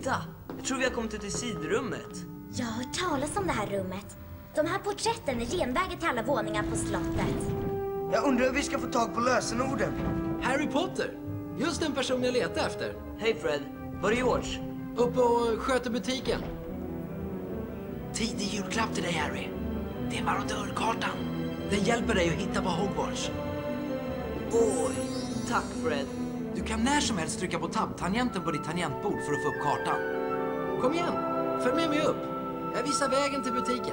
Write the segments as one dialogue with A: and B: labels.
A: Titta! Jag tror vi har kommit ut i sidrummet.
B: Jag har hört talas om det här rummet. De här porträtten är genvägen till alla våningar på slottet.
C: Jag undrar hur vi ska få tag på lösenorden.
D: Harry Potter! Just den person jag letar efter.
A: Hej Fred, var är George?
D: Upp och sköter butiken.
E: Tidig julklapp till dig, Harry. Det är marodörkartan. Den hjälper dig att hitta på Hogwarts.
A: Oj, tack Fred.
E: Du kan när som helst trycka på tab-tangenten på ditt tangentbord för att få upp kartan.
D: Kom igen, följ med mig upp. Jag visar vägen till butiken.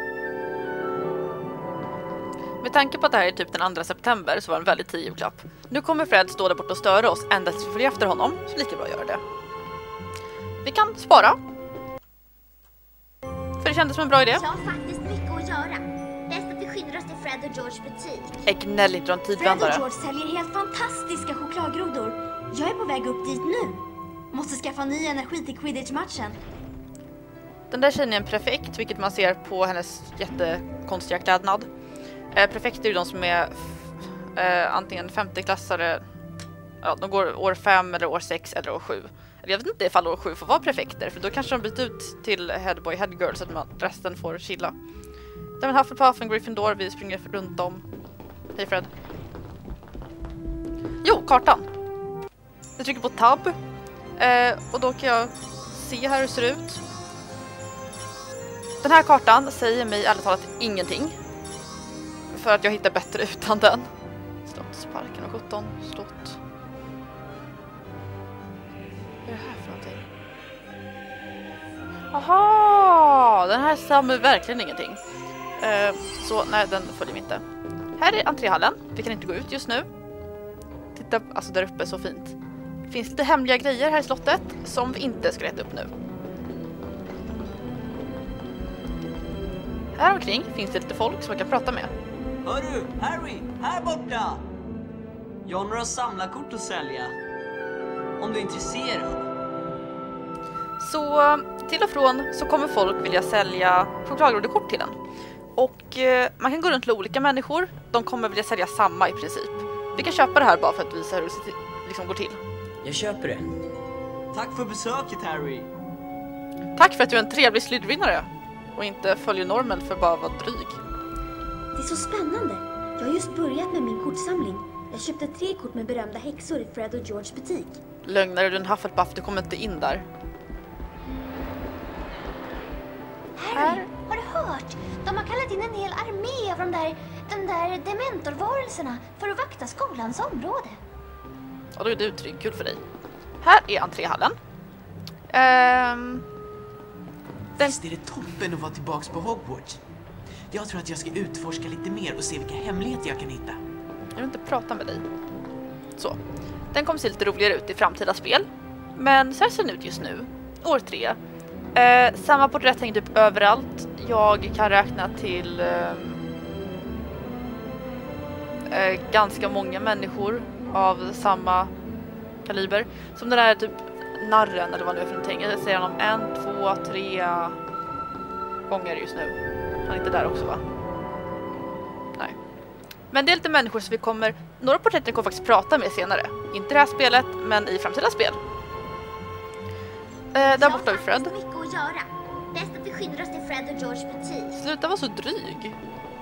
F: Med tanke på att det här är typ den 2 september så var det en väldigt tidig julklapp. Nu kommer Fred stå där borta och störa oss ända tills vi följer efter honom, så lika bra att göra det. Vi kan spara. För det kändes som en bra idé.
B: Jag har faktiskt mycket att göra. Bäst att vi skyndar oss till Fred och Georges butik.
F: Gnäll inte om
B: Fred
F: tidvändare.
B: och George säljer helt fantastiska chokladgrodor. Jag är på väg upp dit nu. Måste skaffa ny energi till Quidditch-matchen.
F: Den där tjejen är en prefekt, vilket man ser på hennes jättekonstiga klädnad. Prefekter är ju de som är antingen 50-klassare, ja, de går år 5 eller år 6 eller år 7. Jag vet inte ifall år 7 får vara prefekter, för då kanske de byter ut till headboy, headgirl så att resten får chilla. Det är Hufflepuff och Gryffindor, vi springer runt om. Hej Fred. Jo, kartan. Jag trycker på tab och då kan jag se här hur det ser ut. Den här kartan säger mig ärligt talat ingenting. För att jag hittar bättre utan den. Slottsparken och 17 slott. Vad är det här för någonting? Aha! Den här samlar verkligen ingenting. Så nej, den följer vi inte. Här är entréhallen. Vi kan inte gå ut just nu. Titta, alltså där uppe, så fint. Det finns lite hemliga grejer här i slottet som vi inte ska leta upp nu. Här omkring finns det lite folk som man kan prata med.
A: Hör du, Harry, här borta! Jag har några samlarkort att sälja. Om du är intresserad.
F: Så till och från så kommer folk vilja sälja chokladgrodekort till en. Och man kan gå runt till olika människor. De kommer vilja sälja samma i princip. Vi kan köpa det här bara för att visa hur det liksom går till.
A: Jag köper det. Tack för besöket, Harry.
F: Tack för att du är en trevlig Slytherinare och inte följer normen för bara att vara dryg.
B: Det är så spännande. Jag har just börjat med min kortsamling. Jag köpte 3 kort med berömda häxor i Fred och Georges butik.
F: Lögnare, du är en Hufflepuff, du kommer inte in där.
B: Harry, har du hört? De har kallat in en hel armé av de där dementorvarelserna för att vakta skolans område.
F: Och då är du trygg, kul för dig. Här är entréhallen.
E: Visst är det toppen att vara tillbaks på Hogwarts. Jag tror att jag ska utforska lite mer och se vilka hemligheter jag kan hitta.
F: Jag vill inte prata med dig. Så. Den kommer se lite roligare ut i framtida spel. Men så här ser den ut just nu. År 3. Samma porträtt hänger typ överallt. Jag kan räkna till ganska många människor av samma kaliber. Som den där typ narren eller vad det är för någonting. Jag ser honom 1, 2, 3 gånger just nu. Han är inte där också, va? Nej. Men det är lite människor som vi kommer... Några porträtter kommer faktiskt prata med senare. Inte i det här spelet, men i framtida spel. Där borta är Fred.
B: Jag har mycket att göra. Bäst att vi skyndar oss till Fred och Georges butik.
F: Sluta vara så dryg.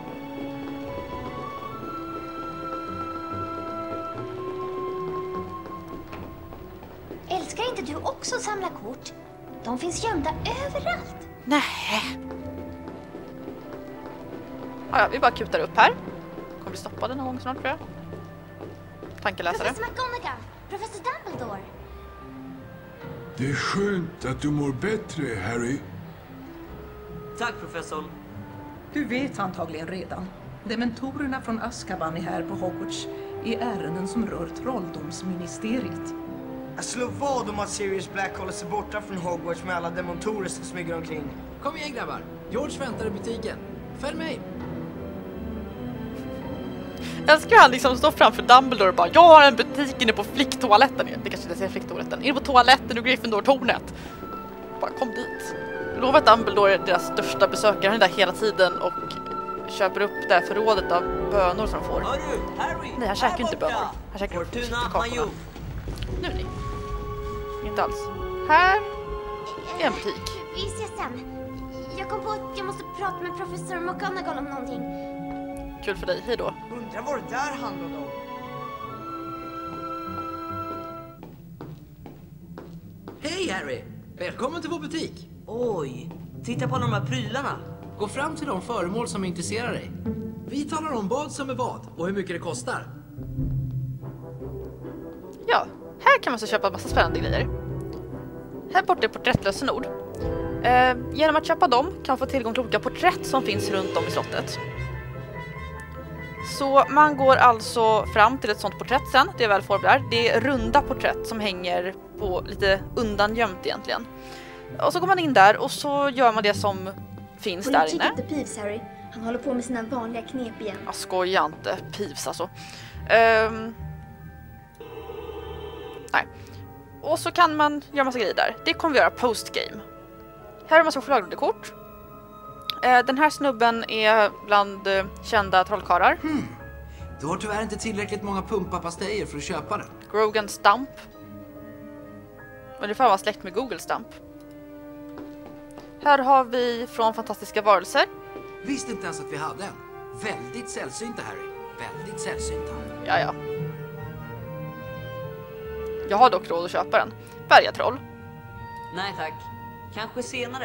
B: Älskar inte du också samla kort? De finns gömda överallt.
F: Nej. Ja, vi bara kutar upp här. Kommer bli stoppade någon gång snart, tror jag. Tankeläsare.
B: Professor McGonagall, Professor Dumbledore.
G: Det är skönt att du mår bättre, Harry.
A: Tack, professorn.
H: Du vet antagligen redan. Dementorerna från Azkaban är här på Hogwarts i ärenden som rör trolldomsministeriet.
C: Jag slår vad om att Sirius Black håller sig borta från Hogwarts med alla dementorer som smyger omkring.
D: Kom igen, grabbar. George väntar i butiken. Följ mig.
F: Jag älskar han liksom stå framför Dumbledore och bara: jag har en butik inne på flicktoaletten. Det kanske inte säger flicktoaletten. Inne på toaletten och Gryffindor-tornet. Bara kom dit. Jag lovar att Dumbledore är deras största besökare. Han är där hela tiden och köper upp det här förrådet av bönor som de får.
A: Hör du, Harry?
F: Nej, han käkar ju inte bönor. Han käkar upp
A: Fortuna
F: kakorna.
A: Major.
F: Nu ni. Inte alls. Här är en butik.
B: Vi ses sen. Jag kom på att jag måste prata med professor McGonagall om någonting.
F: Kul för dig, hej då.
C: Undrar vad det där handlade om.
D: Hej Harry! Välkommen till vår butik.
A: Oj, titta på de här prylarna.
D: Gå fram till de föremål som intresserar dig. Vi talar om vad som är vad och hur mycket det kostar.
F: Ja, här kan man så köpa en massa spännande grejer. Här borta är porträttlösenord. Genom att köpa dem kan man få tillgång till olika porträtt som finns runt om i slottet. Så man går alltså fram till ett sånt porträtt sen, det är väl förberett. Det är runda porträtt som hänger på lite undangömt egentligen. Och så går man in där och så gör man det som finns där inne.
B: Inte Peeves, Harry. Han håller på med sina vanliga knep igen.
F: Jag skojar inte, Peeves alltså. Nej. Och så kan man göra massa grejer där. Det kommer vi göra postgame. Här har man så chokladkort. Den här snubben är bland kända trollkarlar.
D: Du har tyvärr inte tillräckligt många pumpapastejer för att köpa den.
F: Grogan Stump. Ungefär var släkt med Google Stump. Här har vi från Fantastiska varelser.
D: Visste inte ens att vi hade en. Väldigt sällsynta, Harry. Väldigt sällsynta.
F: Ja. Jag har dock råd att köpa den. Bergatroll.
A: Nej tack, kanske senare.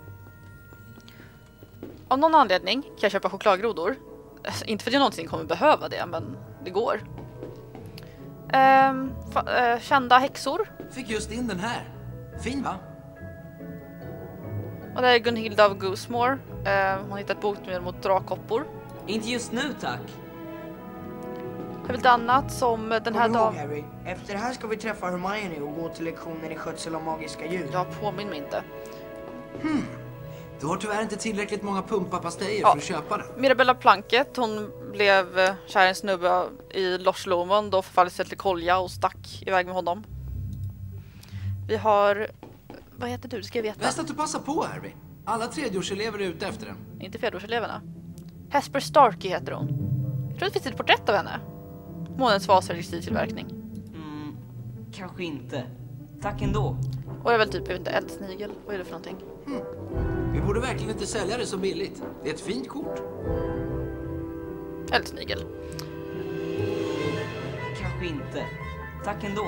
F: Av någon anledning kan jag köpa chokladgrodor. Inte för att jag någonsin kommer behöva det, men det går. Kända häxor.
D: Fick just in den här. Fin va?
F: Och det är Gunhilda av Goosemore. Hon hittat ett botemedel mot drakhoppor.
A: Inte just nu tack.
F: Jag har lite annat som den här
C: Kom ihåg,
F: dagen.
C: Harry. Efter det här ska vi träffa Hermione och gå till lektionen i skötsel av magiska djur.
F: Jag påminner mig inte.
D: Du har tyvärr inte tillräckligt många pumpapastejer
F: Ja.
D: för att köpa den.
F: Mirabella Plunkett, hon blev kär i en snubbe i Loch Lomond och förfallit sig till kolja och stack iväg med honom. Vi har... Vad heter du? Ska jag veta?
D: Bäst att du passar på, Harry. Alla tredjeårselever är ute efter den.
F: Inte fjärdeårseleverna. Hesper Starkey heter hon. Jag tror det finns ett porträtt av henne. Månens vasertillverkning.
A: Kanske inte. Tack ändå.
F: Och jag är väl typ, jag vet inte, eldsnigel. Vad är det för någonting?
D: Vi borde verkligen inte sälja det så billigt. Det är ett fint kort.
F: Eldsnigel.
A: Kanske inte. Tack ändå.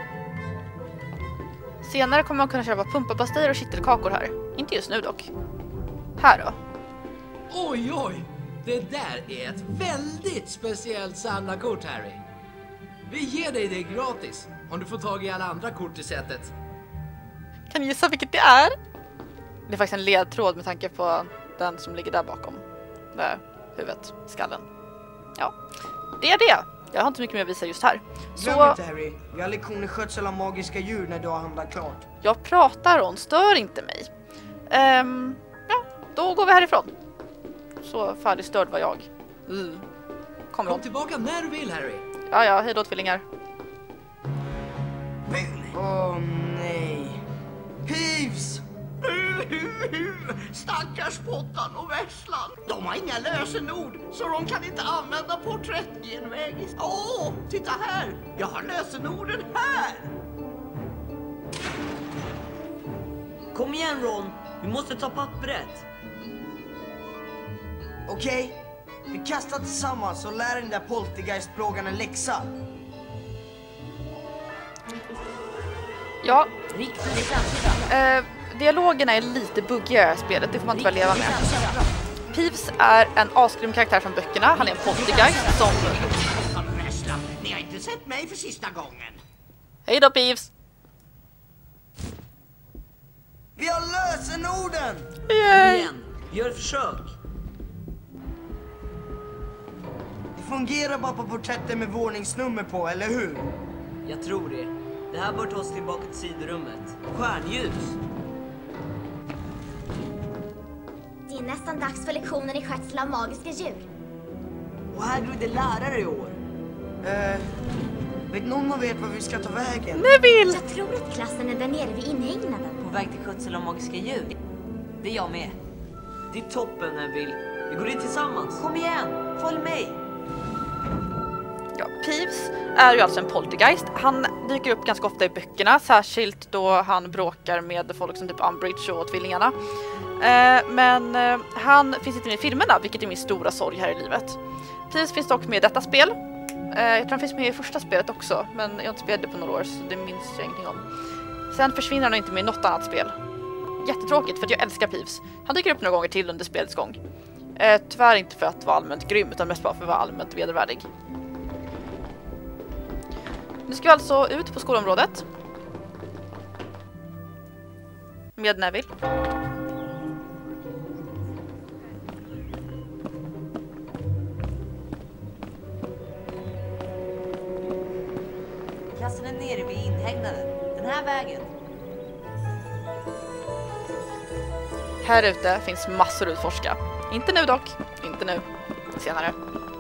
F: Senare kommer man kunna köpa pumpapastejer och kittelkakor här. Inte just nu dock. Här då.
D: Oj! Det där är ett väldigt speciellt samlarkort, Harry. Vi ger dig det gratis om du får tag i alla andra kort i sättet.
F: Kan ni gissa vilket det är? Det är faktiskt en ledtråd med tanke på den som ligger där bakom. Där huvudet, skallen. Ja, det är det. Jag har inte mycket mer att visa just här.
C: Glöm inte, Harry. Vi har lektion i skötsel av magiska djur när du har handlat klart.
F: Jag pratar, Ron. Stör inte mig. Ja, då går vi härifrån. Så färdigstörd var jag. Kommer
D: Kom
F: hon.
D: tillbaka när du vill, Harry.
F: Ja, hej då tvillingar.
C: Åh nej.
I: Peeves! Stackars Pottan och Vässlan. De har inga lösenord, så de kan inte använda porträttgenvägis. Titta här! Jag har lösenorden här!
A: Kom igen Ron, vi måste ta pappret.
C: Okej? Vi kastar tillsammans och lär den där poltergeistplågan en läxa.
F: Ja,
A: Riktigt.
F: dialogerna är lite buggiga i det här spelet, det får man inte väl leva med. Peeves är en asgrym karaktär från böckerna, han är en poltergeist som...
I: Vässlan, ni har inte sett mig för sista gången.
F: Hej då Peeves!
C: Vi har lösenorden!
F: Yay!
A: Igen, gör ett försök.
C: Det fungerar bara på porträtten med våningsnummer på, eller hur?
A: Jag tror det. Det här bör ta oss tillbaka till sidorummet. Stjärnljus.
B: Det är nästan dags för lektionen i skötsel av magiska djur.
A: Och Hagrid är lärare i år.
C: Vet någon vet var vi ska ta vägen?
F: Neville!
B: Jag tror att klassen är där nere vid inhägnaden.
A: På väg till skötsel av magiska djur. Det är jag med. Det är toppen, Neville. Vi går in tillsammans. Kom igen, följ mig.
F: Ja, Peeves är ju alltså en poltergeist. Han dyker upp ganska ofta i böckerna, särskilt då han bråkar med folk som typ Umbridge och tvillingarna. Men han finns inte med i filmerna, vilket är min stora sorg här i livet. Peeves finns dock med i detta spel. Jag tror han finns med i första spelet också, men jag har inte spelat det på några år så det minns jag ingenting om. Sen försvinner han inte med i något annat spel. Jättetråkigt för att jag älskar Peeves. Han dyker upp några gånger till under spelets gång. Tyvärr inte för att vara allmänt grym utan mest bara för att vara allmänt vedervärdig. Nu ska vi alltså ut på skolområdet. Med Neville.
A: Klassen är nere vid inhägnaden. Den här vägen.
F: Här ute finns massor att utforska. Inte nu dock. Inte nu. Senare.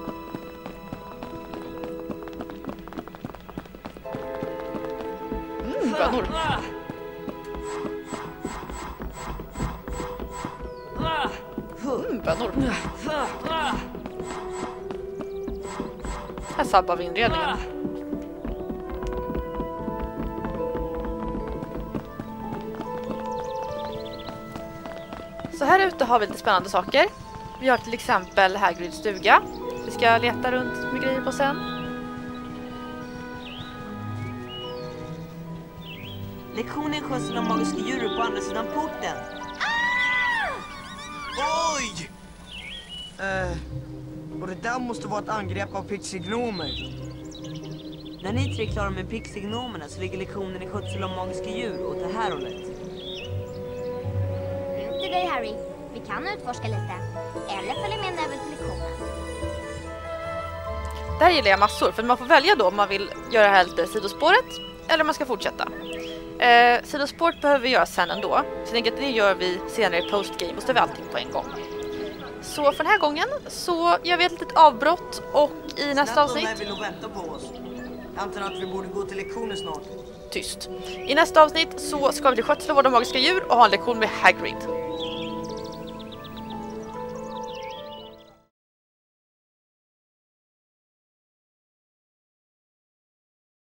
F: Bönor. Bönor. Här sabbar vi inredningen. Så här ute har vi lite spännande saker. Vi har till exempel Hagrids stuga. Vi ska leta runt med grejer på sen.
A: Lektionen skötsel av magiska djur på andra sidan porten.
C: Oj! Och det där måste vara ett angrepp av pixie-gnomer.
A: När ni tre är klara med pixie-gnomerna så ligger lektionen i skötsel av magiska djur åt det här hållet.
B: Till dig, Harry. Vi kan utforska lite. Eller följa med Neville till lektionen.
F: Det här gillar jag massor för man får välja då om man vill göra det här lite sidospåret eller om man ska fortsätta. Sidospåret behöver vi göra sen ändå. Så jag tänker att det gör vi senare i postgame och så tar vi allting på en gång. Så för den här gången så gör vi ett litet avbrott och i nästa avsnitt...
C: Snabbt om Neville och vänta på oss. Jag antar att vi borde gå till lektionen snart.
F: Tyst. I nästa avsnitt så ska vi till skötsel av våra magiska djur och ha en lektion med Hagrid.